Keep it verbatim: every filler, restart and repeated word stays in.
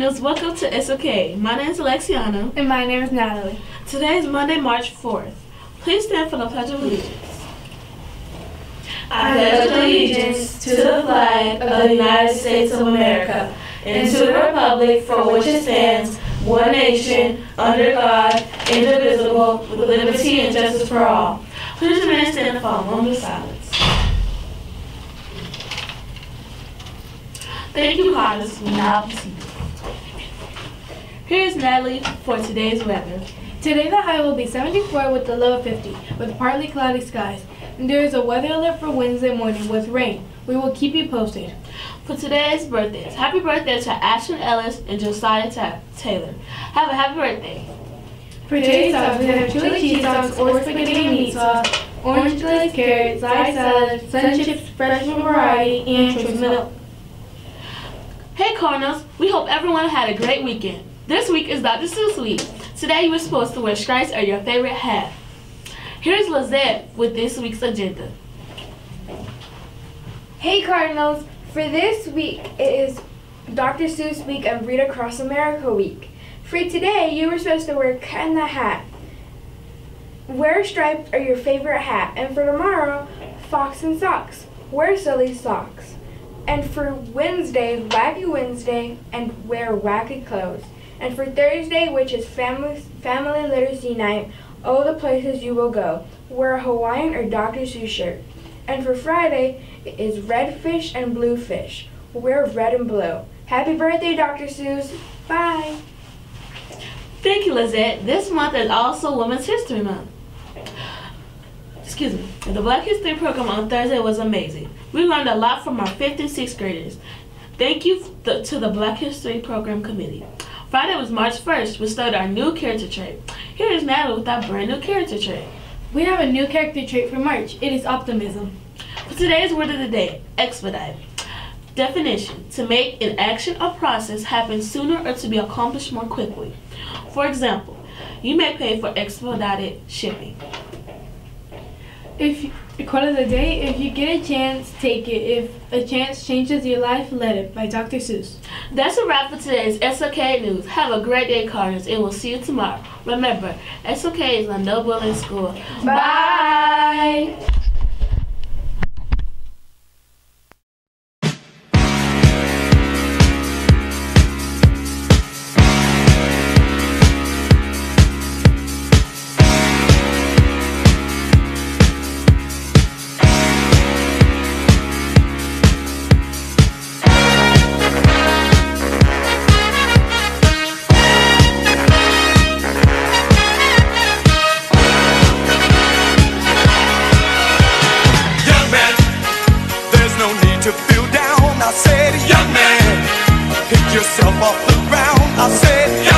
Cardinals, welcome to It's Okay. My name is Alexiana. And my name is Natalie. Today is Monday, March fourth. Please stand for the Pledge of Allegiance. I pledge allegiance to the flag of the United States of America and to the republic for which it stands, one nation, under God, indivisible, with liberty and justice for all. Please remain standing for a moment of silence. Thank you, Cardinals. We now proceed. Here is Natalie for today's weather. Today the high will be seventy-four with the low of fifty, with partly cloudy skies. And there is a weather alert for Wednesday morning with rain. We will keep you posted. For today's birthdays, happy birthday to Ashton Ellis and Josiah Ta- Taylor. Have a happy birthday. For today's sauce, we have chili cheese sauce or spaghetti and meat sauce, orange glazed carrots, side salad, sun chips, fresh variety, and choice milk. Hey Cardinals, we hope everyone had a great weekend. This week is Doctor Seuss week. Today you were supposed to wear stripes or your favorite hat. Here's Lizette with this week's agenda. Hey Cardinals, for this week it is Doctor Seuss week and Read Across America week. For today you were supposed to wear Cat in the Hat. Wear stripes or your favorite hat. And for tomorrow, Fox and Socks. Wear silly socks. And for Wednesday, Wacky Wednesday and wear wacky clothes. And for Thursday, which is Family, family Literacy Night, all the places you will go. Wear a Hawaiian or Doctor Seuss shirt. And for Friday, it is red fish and blue fish. Wear red and blue. Happy birthday, Doctor Seuss. Bye. Thank you, Lizette. This month is also Women's History Month. Excuse me. The Black History program on Thursday was amazing. We learned a lot from our fifth and sixth graders. Thank you th- to the Black History Program Committee. Friday was March first. We started our new character trait. Here is Natalie with our brand new character trait. We have a new character trait for March. It is optimism. For today's word of the day, expedite. Definition: to make an action or process happen sooner or to be accomplished more quickly. For example, you may pay for expedited shipping. If you, quote of the day, if you get a chance, take it. If a chance changes your life, let it. By Doctor Seuss. That's a wrap for today's S O K News. Have a great day, Cardinals, and we'll see you tomorrow. Remember, S O K is a no bullying school. Bye. Bye. To feel down, I said, young man, pick yourself off the ground. I said,